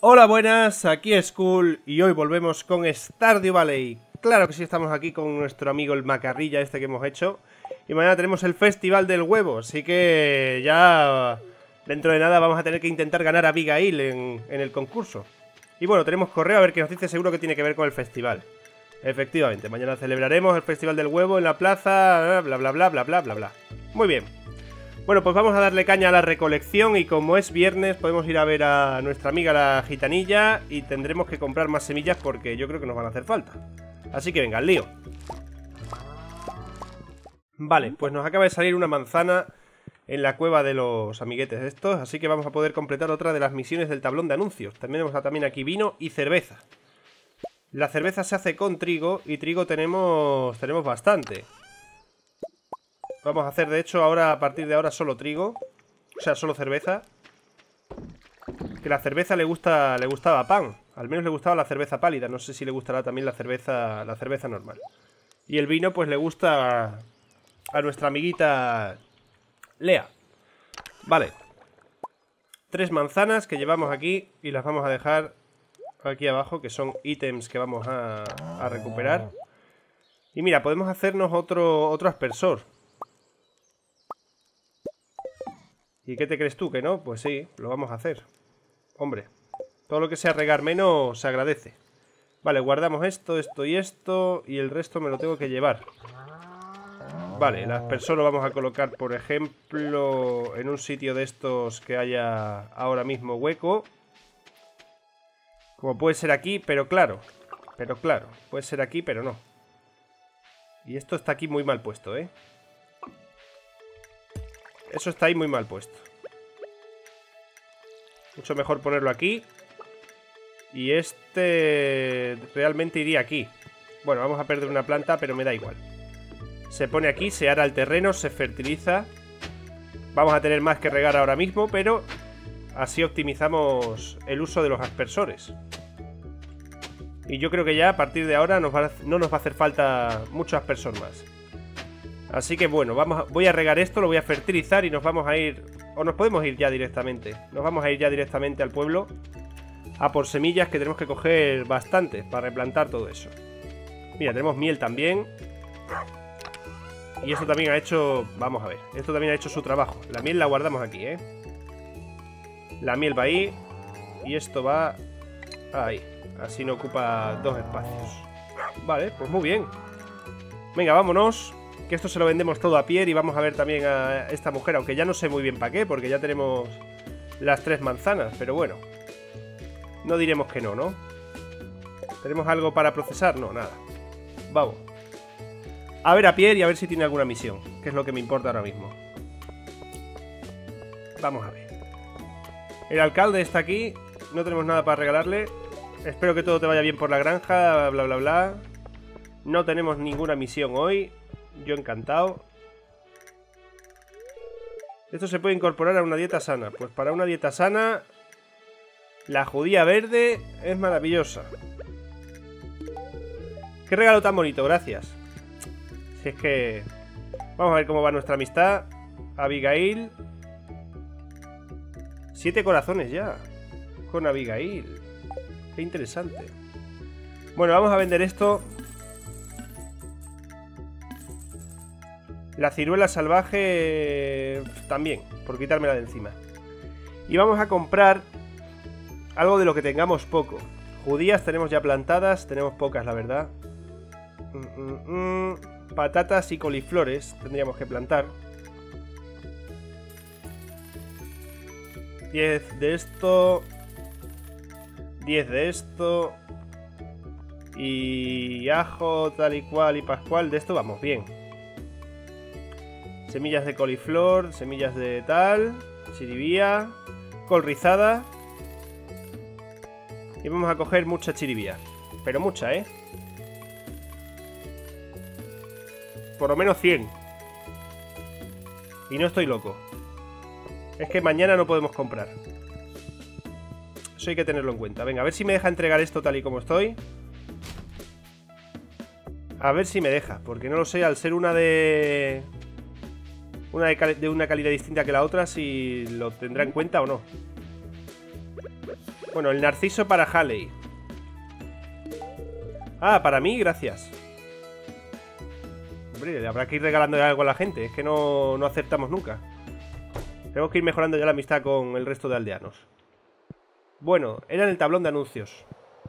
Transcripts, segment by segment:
Hola, buenas, aquí es Skull y hoy volvemos con Stardew Valley. Claro que sí, estamos aquí con nuestro amigo el macarrilla este que hemos hecho. Y mañana tenemos el Festival del Huevo, así que ya dentro de nada vamos a tener que intentar ganar a Abigail en el concurso. Y bueno, tenemos correo a ver qué nos dice, seguro que tiene que ver con el festival. Efectivamente, mañana celebraremos el Festival del Huevo en la plaza, bla bla bla bla bla bla bla. Muy bien. Bueno, pues vamos a darle caña a la recolección y como es viernes podemos ir a ver a nuestra amiga la gitanilla y tendremos que comprar más semillas porque yo creo que nos van a hacer falta. Así que venga, al lío. Vale, pues nos acaba de salir una manzana en la cueva de los amiguetes estos, así que vamos a poder completar otra de las misiones del tablón de anuncios. Tenemos también aquí vino y cerveza. La cerveza se hace con trigo y trigo tenemos bastante. Vamos a hacer, de hecho, ahora a partir de ahora solo trigo. O sea, solo cerveza. Que la cerveza le gustaba a Pan. Al menos le gustaba la cerveza pálida. No sé si le gustará también la cerveza normal. Y el vino, pues le gusta a nuestra amiguita Lea. Vale. 3 manzanas que llevamos aquí y las vamos a dejar aquí abajo, que son ítems que vamos a recuperar. Y mira, podemos hacernos otro aspersor. ¿Y qué te crees tú? ¿Que no? Pues sí, lo vamos a hacer. Hombre, todo lo que sea regar menos se agradece. Vale, guardamos esto, esto y esto. Y el resto me lo tengo que llevar. Vale, el aspersor lo vamos a colocar, por ejemplo, en un sitio de estos que haya ahora mismo hueco. Como puede ser aquí, pero claro. Puede ser aquí, pero no. Y esto está aquí muy mal puesto, ¿eh? Eso está ahí muy mal puesto. Mucho mejor ponerlo aquí. Y este realmente iría aquí. Bueno, vamos a perder una planta, pero me da igual. Se pone aquí, se ara el terreno, se fertiliza. Vamos a tener más que regar ahora mismo, pero así optimizamos el uso de los aspersores. Y yo creo que ya a partir de ahora no nos va a hacer falta mucho aspersor más. Así que bueno, voy a regar esto, lo voy a fertilizar y nos vamos a ir... O nos podemos ir ya directamente. Nos vamos a ir ya directamente al pueblo a por semillas, que tenemos que coger bastante para replantar todo eso. Mira, tenemos miel también. Y esto también ha hecho... Vamos a ver, esto también ha hecho su trabajo. La miel la guardamos aquí, ¿eh? La miel va ahí. Y esto va ahí. Así no ocupa 2 espacios. Vale, pues muy bien. Venga, vámonos. Que esto se lo vendemos todo a Pierre y vamos a ver también a esta mujer, aunque ya no sé muy bien para qué, porque ya tenemos las 3 manzanas, pero bueno. No diremos que no, ¿no? ¿Tenemos algo para procesar? No, nada. Vamos. A ver a Pierre y a ver si tiene alguna misión, que es lo que me importa ahora mismo. Vamos a ver. El alcalde está aquí, no tenemos nada para regalarle. Espero que todo te vaya bien por la granja, bla bla bla. No tenemos ninguna misión hoy. Yo encantado. Esto se puede incorporar a una dieta sana. Pues para una dieta sana, la judía verde es maravillosa. Qué regalo tan bonito, gracias. Si es que... Vamos a ver cómo va nuestra amistad. Abigail. 7 corazones ya con Abigail. Qué interesante. Bueno, vamos a vender esto. La ciruela salvaje también, por quitármela de encima. Y vamos a comprar algo de lo que tengamos poco. Judías tenemos ya plantadas, tenemos pocas, la verdad. Patatas y coliflores tendríamos que plantar. 10 de esto. 10 de esto. Y ajo, tal y cual y pascual. De esto vamos bien. Semillas de coliflor, semillas de tal, chiribía, col rizada. Y vamos a coger mucha chiribía. Pero mucha, ¿eh? Por lo menos 100. Y no estoy loco. Es que mañana no podemos comprar. Eso hay que tenerlo en cuenta. Venga, a ver si me deja entregar esto tal y como estoy. A ver si me deja, porque no lo sé, al ser una de una calidad distinta que la otra, si lo tendrá en cuenta o no. Bueno, el narciso para Halley. Ah, para mí, gracias. Hombre, habrá que ir regalando algo a la gente. Es que no aceptamos nunca. Tenemos que ir mejorando ya la amistad con el resto de aldeanos. Bueno, era en el tablón de anuncios.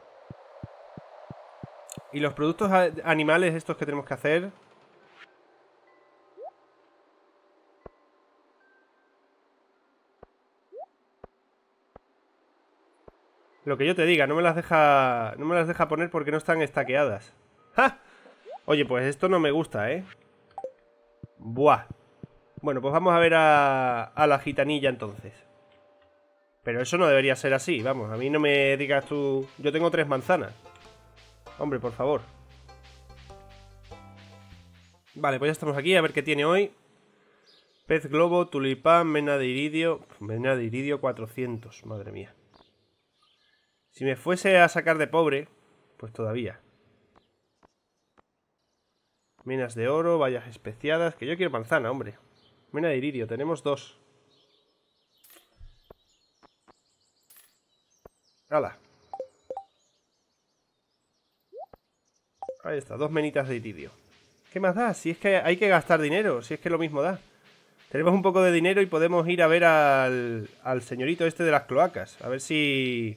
Y los productos animales estos que tenemos que hacer... Lo que yo te diga, no me las deja poner porque no están estaqueadas. ¡Ja! Oye, pues esto no me gusta, ¿eh? Buah. Bueno, pues vamos a ver a la gitanilla entonces. Pero eso no debería ser así, vamos. A mí no me digas tú... Yo tengo 3 manzanas. Hombre, por favor. Vale, pues ya estamos aquí, a ver qué tiene hoy. Pez globo, tulipán, mena de iridio... Mena de iridio 400, madre mía. Si me fuese a sacar de pobre, pues todavía. Minas de oro, vallas especiadas... Que yo quiero manzana, hombre. Mena de iridio, tenemos 2. ¡Hala! Ahí está, 2 menitas de iridio. ¿Qué más da? Si es que hay que gastar dinero, si es que lo mismo da. Tenemos un poco de dinero y podemos ir a ver al señorito este de las cloacas. A ver si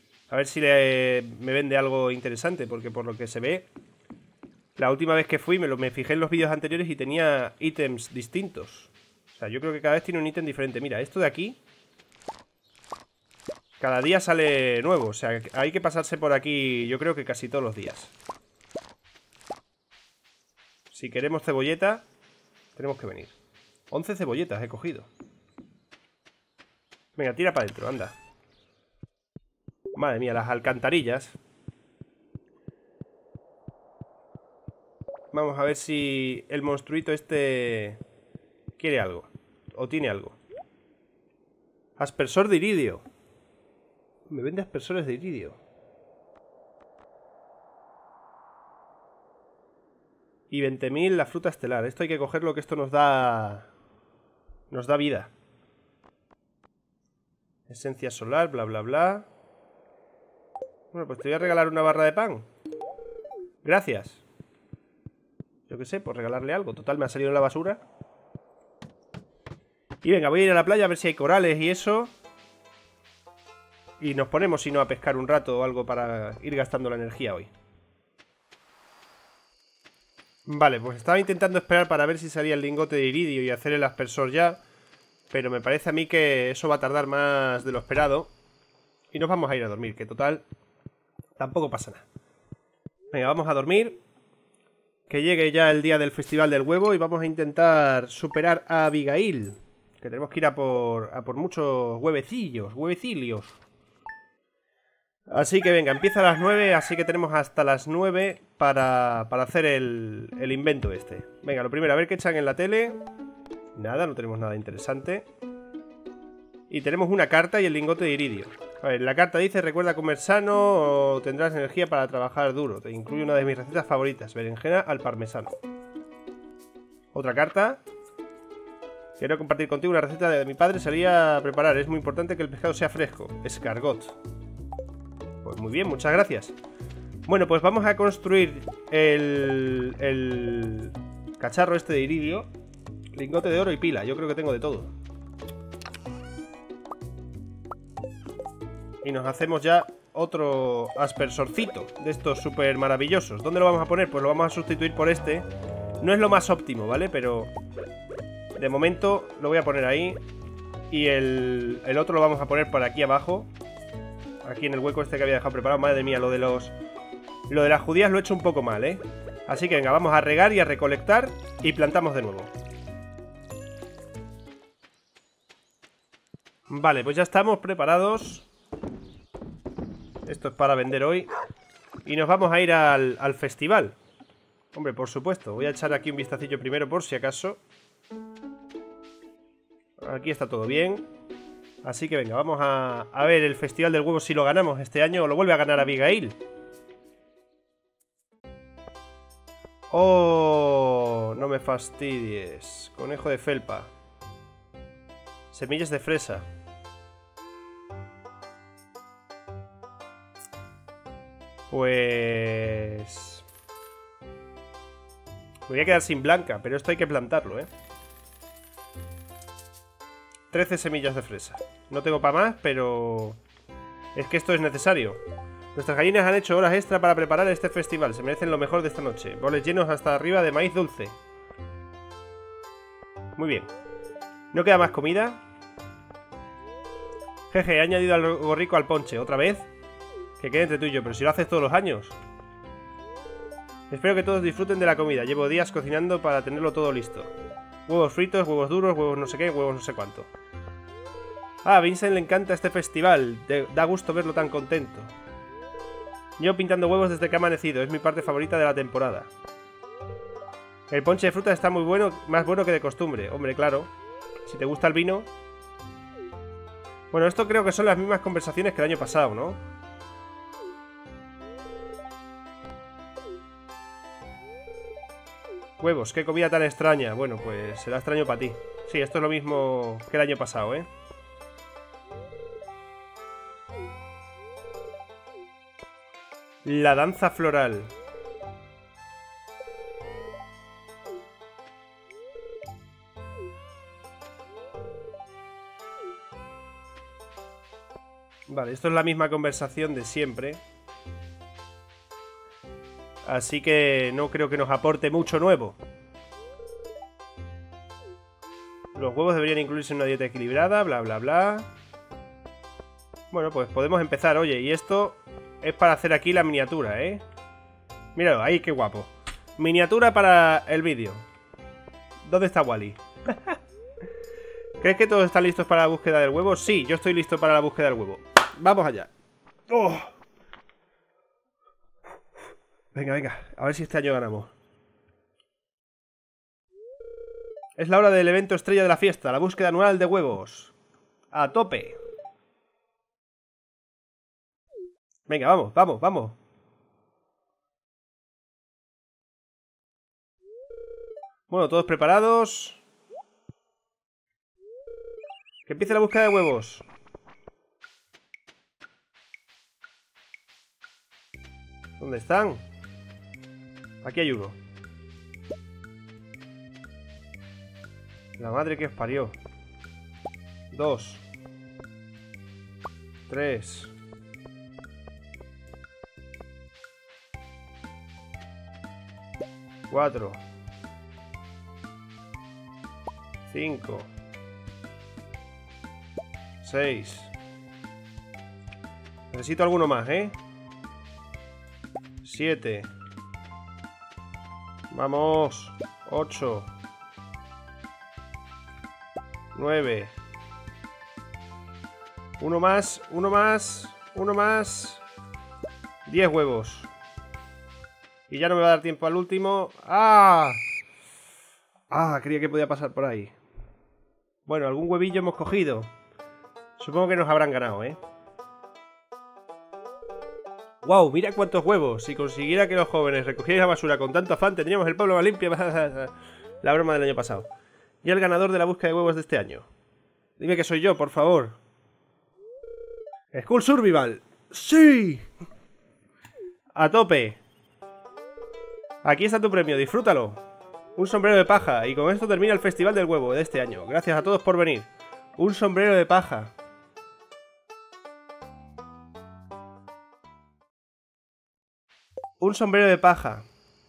me vende algo interesante, porque por lo que se ve, la última vez que fui me fijé en los vídeos anteriores y tenía ítems distintos. O sea, yo creo que cada vez tiene un ítem diferente. Mira, esto de aquí, cada día sale nuevo. O sea, hay que pasarse por aquí, yo creo que casi todos los días. Si queremos cebolleta, tenemos que venir. 11 cebolletas he cogido. Venga, tira para adentro, anda. Madre mía, las alcantarillas. Vamos a ver si el monstruito este quiere algo. O tiene algo. Aspersor de iridio. Me vende aspersores de iridio. Y 20.000 la fruta estelar. Esto hay que cogerlo, que esto nos da... Nos da vida. Esencia solar, bla, bla, bla. Bueno, pues te voy a regalar una barra de pan. Gracias. Yo qué sé, por regalarle algo. Total, me ha salido en la basura. Y venga, voy a ir a la playa a ver si hay corales y eso. Y nos ponemos, si no, a pescar un rato o algo para ir gastando la energía hoy. Vale, pues estaba intentando esperar para ver si salía el lingote de iridio y hacer el aspersor ya. Pero me parece a mí que eso va a tardar más de lo esperado. Y nos vamos a ir a dormir, que total, tampoco pasa nada. Venga, vamos a dormir. Que llegue ya el día del festival del huevo y vamos a intentar superar a Abigail. Que tenemos que ir a por muchos huevecillos. Así que venga, empieza a las 9, así que tenemos hasta las 9 para hacer el invento este. Venga, lo primero, a ver qué echan en la tele. Nada, no tenemos nada interesante. Y tenemos una carta y el lingote de iridio. A ver, la carta dice, recuerda comer sano o tendrás energía para trabajar duro. Te incluye una de mis recetas favoritas, berenjena al parmesano. Otra carta. Quiero compartir contigo una receta de mi padre, salía a preparar. Es muy importante que el pescado sea fresco. Escargot. Pues muy bien, muchas gracias. Bueno, pues vamos a construir el cacharro este de iridio. Lingote de oro y pila, yo creo que tengo de todo. Y nos hacemos ya otro aspersorcito de estos súper maravillosos. ¿Dónde lo vamos a poner? Pues lo vamos a sustituir por este. No es lo más óptimo, ¿vale? Pero de momento lo voy a poner ahí. Y el otro lo vamos a poner por aquí abajo. Aquí en el hueco este que había dejado preparado. Madre mía, lo de las judías lo he hecho un poco mal, ¿eh? Así que venga, vamos a regar y a recolectar. Y plantamos de nuevo. Vale, pues ya estamos preparados. Esto es para vender hoy. Y nos vamos a ir al festival. Hombre, por supuesto. Voy a echar aquí un vistacillo primero por si acaso. Aquí está todo bien. Así que venga, vamos a ver el festival del huevo si lo ganamos este año o lo vuelve a ganar Abigail. Oh, no me fastidies. Conejo de felpa. Semillas de fresa. Pues... me voy a quedar sin blanca, pero esto hay que plantarlo, ¿eh? 13 semillas de fresa. No tengo para más, pero... es que esto es necesario. Nuestras gallinas han hecho horas extra para preparar este festival. Se merecen lo mejor de esta noche. Boles llenos hasta arriba de maíz dulce. Muy bien. ¿No queda más comida? Jeje, he añadido algo rico al ponche. ¿Otra vez? Que quede entre tú y yo, pero si lo haces todos los años. Espero que todos disfruten de la comida. Llevo días cocinando para tenerlo todo listo. Huevos fritos, huevos duros, huevos no sé qué, huevos no sé cuánto. Ah, a Vincent le encanta este festival. Da gusto verlo tan contento. Llevo pintando huevos desde que ha amanecido. Es mi parte favorita de la temporada. El ponche de fruta está muy bueno, más bueno que de costumbre. Hombre, claro. Si te gusta el vino... Bueno, esto creo que son las mismas conversaciones que el año pasado, ¿no? Huevos, qué comida tan extraña. Bueno, pues será extraño para ti. Sí, esto es lo mismo que el año pasado, ¿eh? La danza floral. Vale, esto es la misma conversación de siempre. Así que no creo que nos aporte mucho nuevo. Los huevos deberían incluirse en una dieta equilibrada, bla bla bla. Bueno, pues podemos empezar, oye, y esto es para hacer aquí la miniatura, ¿eh? Míralo, ahí, qué guapo. Miniatura para el vídeo. ¿Dónde está Wally? ¿Crees que todos están listos para la búsqueda del huevo? Sí, yo estoy listo para la búsqueda del huevo. Vamos allá. ¡Oh! Venga, venga, a ver si este año ganamos. Es la hora del evento estrella de la fiesta, la búsqueda anual de huevos. A tope. Venga, vamos, vamos, vamos. Bueno, todos preparados. Que empiece la búsqueda de huevos. ¿Dónde están? Aquí hay uno. La madre que os parió. 2 3 4 5 6. Necesito alguno más, ¿eh? 7. Vamos. 8. 9. Uno más, uno más, uno más. 10 huevos. Y ya no me va a dar tiempo al último. ¡Ah! Ah, creía que podía pasar por ahí. Bueno, algún huevillo hemos cogido. Supongo que nos habrán ganado, ¿eh? ¡Wow! Mira cuántos huevos. Si consiguiera que los jóvenes recogieran la basura con tanto afán, tendríamos el pueblo más limpio. La broma del año pasado. Y el ganador de la búsqueda de huevos de este año. Dime que soy yo, por favor. Skull Survival. ¡Sí! A tope. Aquí está tu premio, disfrútalo. Un sombrero de paja. Y con esto termina el festival del huevo de este año. Gracias a todos por venir. Un sombrero de paja. Un sombrero de paja.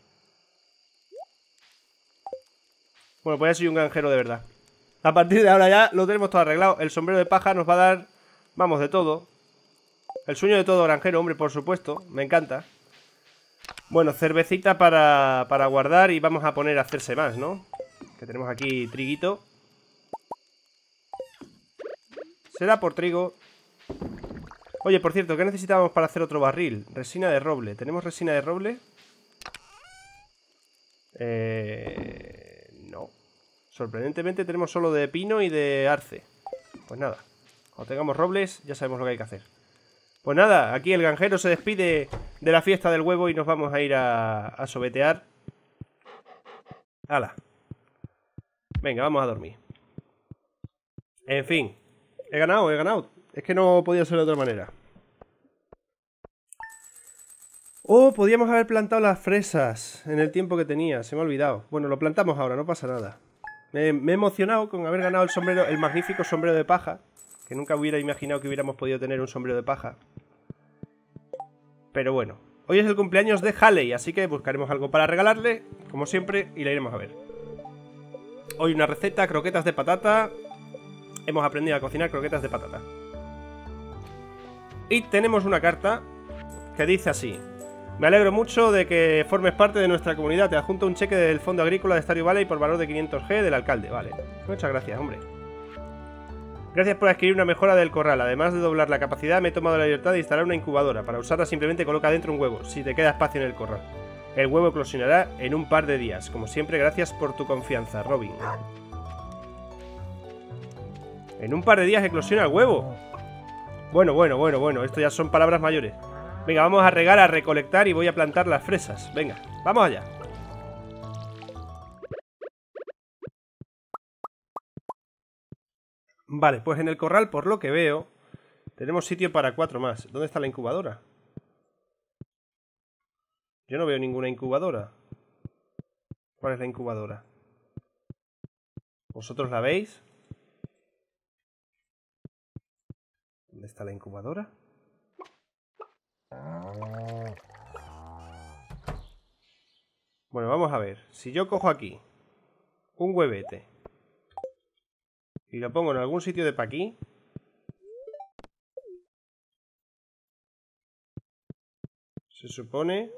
Bueno, pues ya soy un granjero de verdad. A partir de ahora ya lo tenemos todo arreglado. El sombrero de paja nos va a dar, vamos, de todo. El sueño de todo granjero, hombre, por supuesto. Me encanta. Bueno, cervecita para guardar y vamos a poner a hacerse más, ¿no? Que tenemos aquí triguito. Será por trigo. Oye, por cierto, ¿qué necesitábamos para hacer otro barril? Resina de roble. ¿Tenemos resina de roble? No. Sorprendentemente tenemos solo de pino y de arce. Pues nada. Cuando tengamos robles ya sabemos lo que hay que hacer. Pues nada, aquí el granjero se despide de la fiesta del huevo y nos vamos a ir a sobetear. ¡Hala! Venga, vamos a dormir. En fin. He ganado, he ganado. Es que no podía ser de otra manera. Oh, podíamos haber plantado las fresas en el tiempo que tenía. Se me ha olvidado. Bueno, lo plantamos ahora, no pasa nada. Me he emocionado con haber ganado el sombrero, el magnífico sombrero de paja. Que nunca hubiera imaginado que hubiéramos podido tener un sombrero de paja. Pero bueno, hoy es el cumpleaños de Haley, así que buscaremos algo para regalarle, como siempre, y la iremos a ver. Hoy una receta, croquetas de patata. Hemos aprendido a cocinar croquetas de patata. Y tenemos una carta que dice así: me alegro mucho de que formes parte de nuestra comunidad. Te adjunto un cheque del Fondo Agrícola de Stardew Valley por valor de 500G del alcalde. Vale, muchas gracias, hombre. Gracias por adquirir una mejora del corral. Además de doblar la capacidad, me he tomado la libertad de instalar una incubadora. Para usarla simplemente coloca dentro un huevo, si te queda espacio en el corral. El huevo eclosionará en un par de días. Como siempre, gracias por tu confianza, Robin. En un par de días eclosiona el huevo. Bueno, esto ya son palabras mayores. Venga, vamos a regar, a recolectar y voy a plantar las fresas. Venga, vamos allá. Vale, pues en el corral, por lo que veo, tenemos sitio para 4 más. ¿Dónde está la incubadora? Yo no veo ninguna incubadora. ¿Cuál es la incubadora? ¿Vosotros la veis? ¿Dónde está la incubadora? Bueno, vamos a ver. Si yo cojo aquí un huevete y lo pongo en algún sitio de pa' aquí, se supone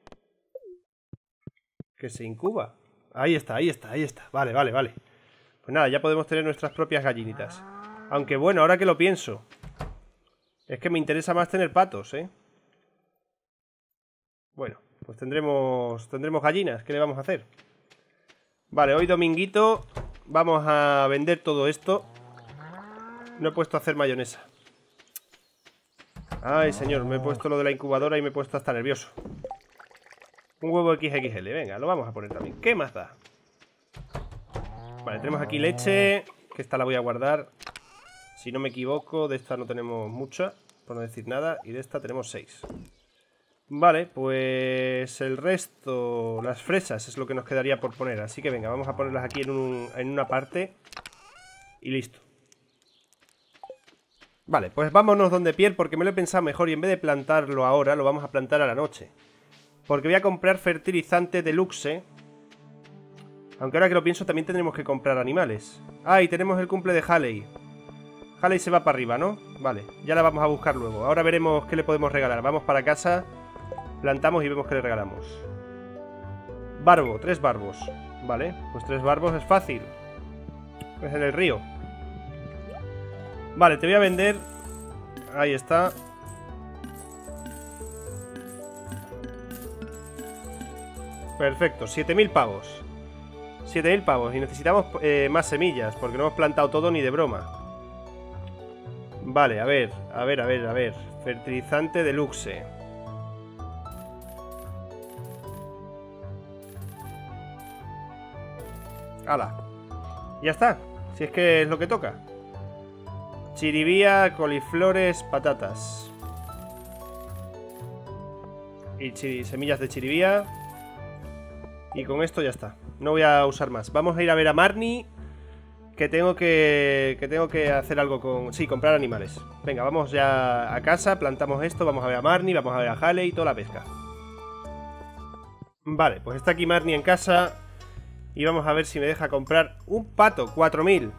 que se incuba. Ahí está. Vale. Pues nada, ya podemos tener nuestras propias gallinitas. Aunque bueno, ahora que lo pienso, es que me interesa más tener patos, ¿eh? Bueno, pues tendremos gallinas. ¿Qué le vamos a hacer? Vale, hoy dominguito vamos a vender todo esto. No he puesto a hacer mayonesa. Ay, señor, me he puesto lo de la incubadora y me he puesto hasta nervioso. Un huevo XXL, venga, lo vamos a poner también. ¿Qué más da? Vale, tenemos aquí leche, que esta la voy a guardar. Si no me equivoco, de esta no tenemos mucha, por no decir nada. Y de esta tenemos 6. Vale, pues el resto, las fresas es lo que nos quedaría por poner. Así que venga, vamos a ponerlas aquí en una parte. Y listo. Vale, pues vámonos donde Pierre, porque me lo he pensado mejor. Y en vez de plantarlo ahora, lo vamos a plantar a la noche. Porque voy a comprar fertilizante deluxe. Aunque ahora que lo pienso también tendremos que comprar animales. Ah, y tenemos el cumple de Haley. Haley se va para arriba, ¿no? Vale, ya la vamos a buscar luego. Ahora veremos qué le podemos regalar. Vamos para casa, plantamos y vemos qué le regalamos. Barbo, 3 barbos. Vale, pues 3 barbos es fácil. Es en el río. Vale, te voy a vender. Ahí está. Perfecto, 7000 pavos. 7000 pavos. Y necesitamos más semillas, porque no hemos plantado todo ni de broma. Vale, a ver. Fertilizante deluxe. ¡Hala! Ya está. Si es que es lo que toca. Chiribía, coliflores, patatas. Y semillas de chiribía. Y con esto ya está. No voy a usar más. Vamos a ir a ver a Marnie. Que tengo que hacer algo con... Sí, comprar animales. Venga, vamos ya a casa, plantamos esto, vamos a ver a Marnie, vamos a ver a Haley y toda la pesca. Vale, pues está aquí Marnie en casa. Y vamos a ver si me deja comprar un pato, 4000.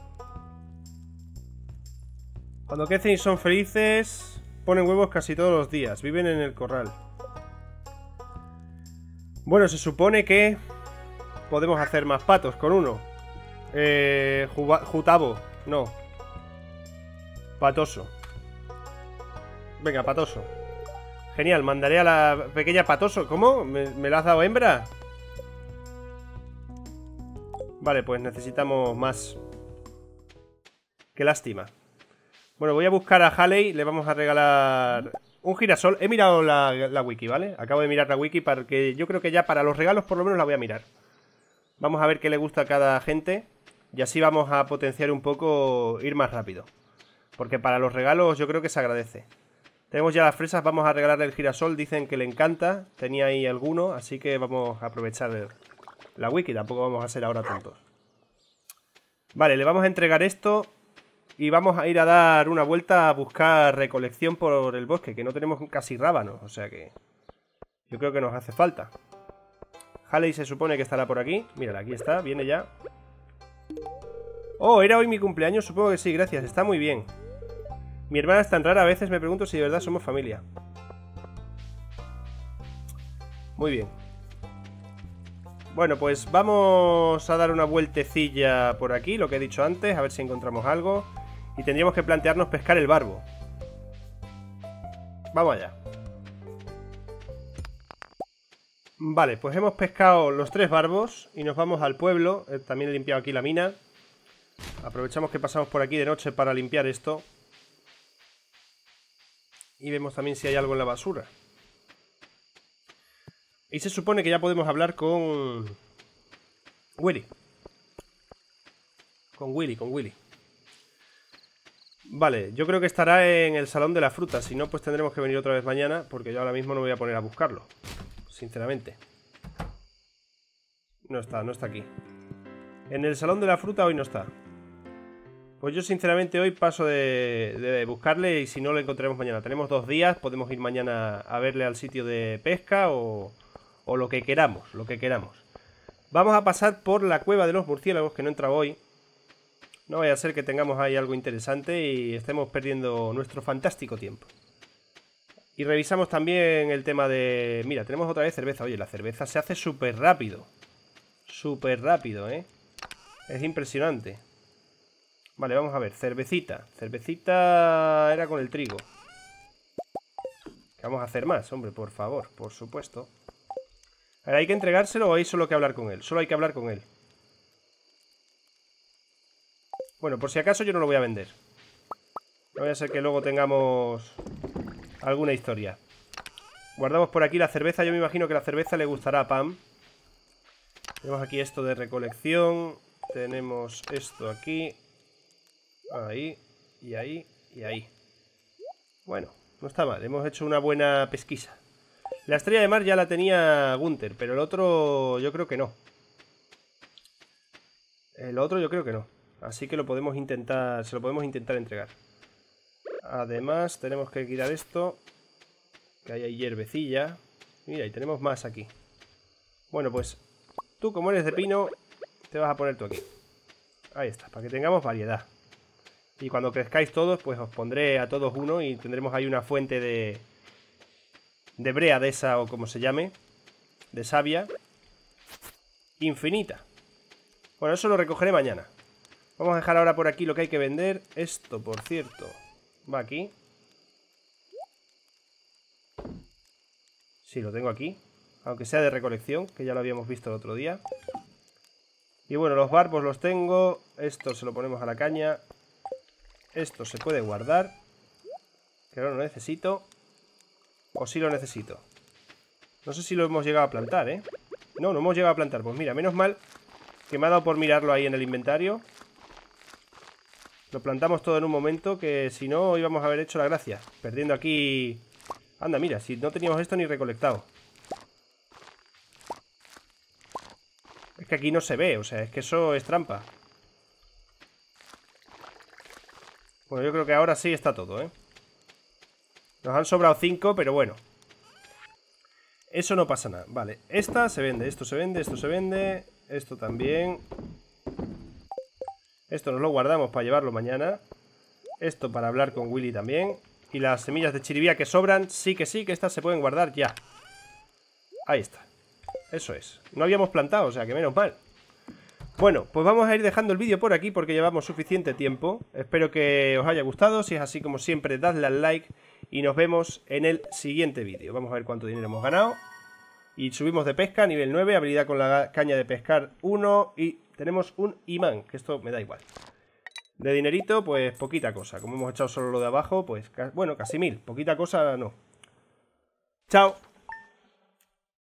Cuando crecen y son felices, ponen huevos casi todos los días. Viven en el corral. Bueno, se supone que podemos hacer más patos con uno. Jutabo, no. Patoso. Venga, Patoso. Genial, mandaré a la pequeña Patoso. ¿Cómo? ¿Me la has dado hembra? Vale, pues necesitamos más. Qué lástima. Bueno, voy a buscar a Haley. Le vamos a regalar un girasol. He mirado la wiki, ¿vale? Acabo de mirar la wiki porque yo creo que ya para los regalos por lo menos la voy a mirar. Vamos a ver qué le gusta a cada gente. Y así vamos a potenciar un poco ir más rápido. Porque para los regalos yo creo que se agradece. Tenemos ya las fresas, vamos a regalarle el girasol. Dicen que le encanta, tenía ahí alguno, así que vamos a aprovechar la wiki. Tampoco vamos a ser ahora tontos. Vale, le vamos a entregar esto y vamos a ir a dar una vuelta a buscar recolección por el bosque, que no tenemos casi rábanos, o sea que yo creo que nos hace falta. Haley se supone que estará por aquí. Mírala, aquí está, viene ya. Oh, ¿era hoy mi cumpleaños? Supongo que sí, gracias, está muy bien. Mi hermana es tan rara, a veces me pregunto si de verdad somos familia. Muy bien. Bueno, pues vamos a dar una vueltecilla por aquí, lo que he dicho antes, a ver si encontramos algo. Y tendríamos que plantearnos pescar el barbo. Vamos allá. Vale, pues hemos pescado los 3 barbos y nos vamos al pueblo. También he limpiado aquí la mina. Aprovechamos que pasamos por aquí de noche para limpiar esto. Y vemos también si hay algo en la basura. Y se supone que ya podemos hablar con Willy. Con Willy. Vale, yo creo que estará en el salón de la fruta. Si no, pues tendremos que venir otra vez mañana, porque yo ahora mismo no voy a poner a buscarlo, sinceramente. No está aquí. En el salón de la fruta hoy no está. Pues yo sinceramente hoy paso de buscarle y si no lo encontraremos mañana. Tenemos 2 días, podemos ir mañana a verle al sitio de pesca o lo que queramos, Vamos a pasar por la cueva de los murciélagos, que no he entrado hoy. No vaya a ser que tengamos ahí algo interesante y estemos perdiendo nuestro fantástico tiempo. Y revisamos también el tema de... Mira, tenemos otra vez cerveza. Oye, la cerveza se hace súper rápido. Súper rápido, ¿eh? Es impresionante. Vale, vamos a ver, cervecita. Cervecita era con el trigo. ¿Qué vamos a hacer más? Hombre, por favor, por supuesto. A ver, ¿hay que entregárselo o hay solo que hablar con él? Solo hay que hablar con él. Bueno, por si acaso yo no lo voy a vender. No vaya a ser que luego tengamos alguna historia. Guardamos por aquí la cerveza. Yo me imagino que la cerveza le gustará a Pam. Tenemos aquí esto de recolección. Tenemos esto aquí. Ahí, y ahí, y ahí. Bueno, no está mal, hemos hecho una buena pesquisa. La estrella de mar ya la tenía Gunther, pero el otro yo creo que no. El otro yo creo que no. Así que lo podemos intentar, se lo podemos intentar entregar. Además tenemos que quitar esto, que hay ahí hierbecilla. Mira, y tenemos más aquí. Bueno, pues tú como eres de pino, te vas a poner tú aquí. Ahí está, para que tengamos variedad. Y cuando crezcáis todos, pues os pondré a todos uno y tendremos ahí una fuente de brea de esa, o como se llame, de savia, infinita. Bueno, eso lo recogeré mañana. Vamos a dejar ahora por aquí lo que hay que vender. Esto, por cierto, va aquí. Sí, lo tengo aquí, aunque sea de recolección, que ya lo habíamos visto el otro día. Y bueno, los barbos los tengo. Esto se lo ponemos a la caña. Esto se puede guardar, que ahora no lo necesito. O sí lo necesito. No sé si lo hemos llegado a plantar, ¿eh? No, no hemos llegado a plantar. Pues mira, menos mal que me ha dado por mirarlo ahí en el inventario. Lo plantamos todo en un momento, que si no íbamos a haber hecho la gracia, perdiendo aquí... Anda, mira, si no teníamos esto ni recolectado. Es que aquí no se ve, o sea, es que eso es trampa. Bueno, yo creo que ahora sí está todo, ¿eh? Nos han sobrado 5, pero bueno. Eso no pasa nada. Vale, esta se vende, esto se vende, esto se vende. Esto también. Esto nos lo guardamos para llevarlo mañana. Esto para hablar con Willy también. Y las semillas de chiribía que sobran, sí, que estas se pueden guardar ya. Ahí está. Eso es. No habíamos plantado, o sea que menos mal. Bueno, pues vamos a ir dejando el vídeo por aquí porque llevamos suficiente tiempo. Espero que os haya gustado. Si es así, como siempre, dadle al like y nos vemos en el siguiente vídeo. Vamos a ver cuánto dinero hemos ganado. Y subimos de pesca, nivel 9, habilidad con la caña de pescar 1 y tenemos un imán, que esto me da igual. De dinerito, pues poquita cosa. Como hemos echado solo lo de abajo, pues bueno, casi 1000. Poquita cosa no. Chao.